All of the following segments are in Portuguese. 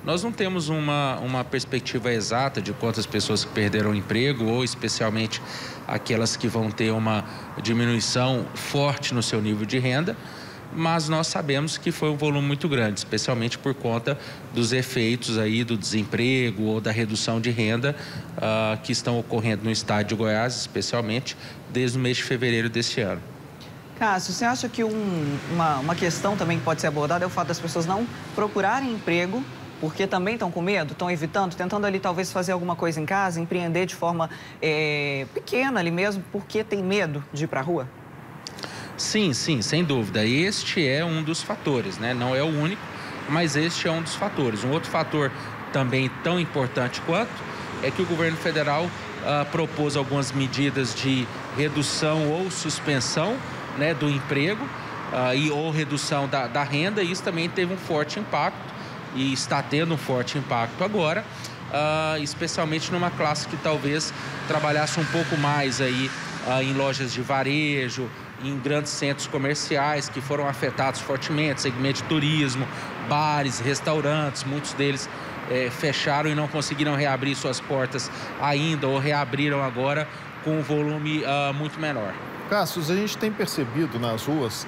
Nós não temos uma perspectiva exata de quantas pessoas que perderam o emprego ou especialmente aquelas que vão ter uma diminuição forte no seu nível de renda, mas nós sabemos que foi um volume muito grande, especialmente por conta dos efeitos aí do desemprego ou da redução de renda que estão ocorrendo no estado de Goiás, especialmente desde o mês de fevereiro deste ano. Cássio, você acha que uma questão também que pode ser abordada é o fato das pessoas não procurarem emprego, porque também estão com medo, estão evitando, tentando ali talvez fazer alguma coisa em casa, empreender de forma pequena ali mesmo, porque tem medo de ir para a rua? Sim, sem dúvida. Este é um dos fatores, né? Não é o único, mas este é um dos fatores. Um outro fator também tão importante quanto é que o governo federal propôs algumas medidas de redução ou suspensão, né, do emprego ou redução da renda, e isso também teve um forte impacto e está tendo um forte impacto agora, especialmente numa classe que talvez trabalhasse um pouco mais aí em lojas de varejo, em grandes centros comerciais que foram afetados fortemente, segmento de turismo, bares, restaurantes, muitos deles fecharam e não conseguiram reabrir suas portas ainda ou reabriram agora com um volume muito menor. Cássio, a gente tem percebido nas ruas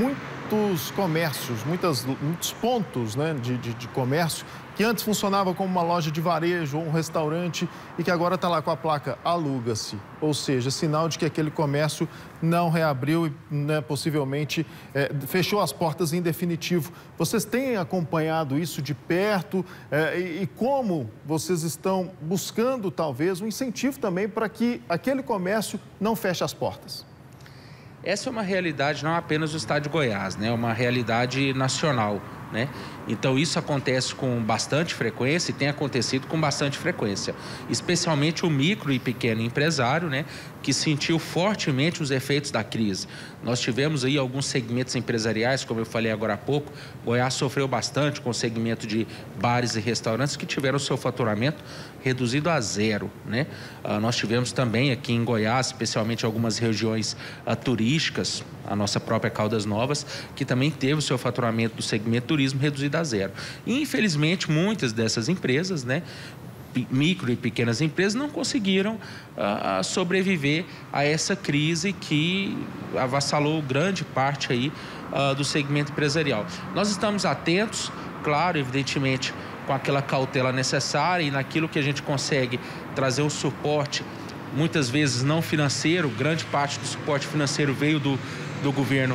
muitos comércios, muitos pontos, né, de comércio que antes funcionava como uma loja de varejo ou um restaurante e que agora está lá com a placa aluga-se, ou seja, sinal de que aquele comércio não reabriu e, né, possivelmente fechou as portas em definitivo. Vocês têm acompanhado isso de perto e como vocês estão buscando talvez um incentivo também para que aquele comércio não feche as portas? Essa é uma realidade não apenas do estado de Goiás, né? É uma realidade nacional, né? Então isso acontece com bastante frequência e tem acontecido com bastante frequência, especialmente o micro e pequeno empresário, né, que sentiu fortemente os efeitos da crise. Nós tivemos aí alguns segmentos empresariais, como eu falei agora há pouco, Goiás sofreu bastante com o segmento de bares e restaurantes que tiveram seu faturamento reduzido a zero, né? Nós tivemos também aqui em Goiás, especialmente algumas regiões turísticas, a nossa própria Caldas Novas, que também teve o seu faturamento do segmento turismo reduzido a zero. E, infelizmente, muitas dessas empresas, né, micro e pequenas empresas, não conseguiram sobreviver a essa crise que avassalou grande parte aí do segmento empresarial. Nós estamos atentos, claro, evidentemente, com aquela cautela necessária e naquilo que a gente consegue trazer um suporte, muitas vezes não financeiro, grande parte do suporte financeiro veio do governo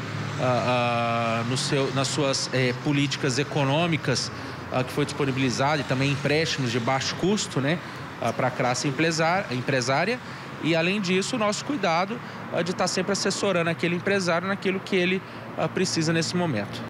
nas suas políticas econômicas que foi disponibilizado, e também empréstimos de baixo custo, né, para a classe empresária. E, além disso, o nosso cuidado de estar sempre assessorando aquele empresário naquilo que ele precisa nesse momento.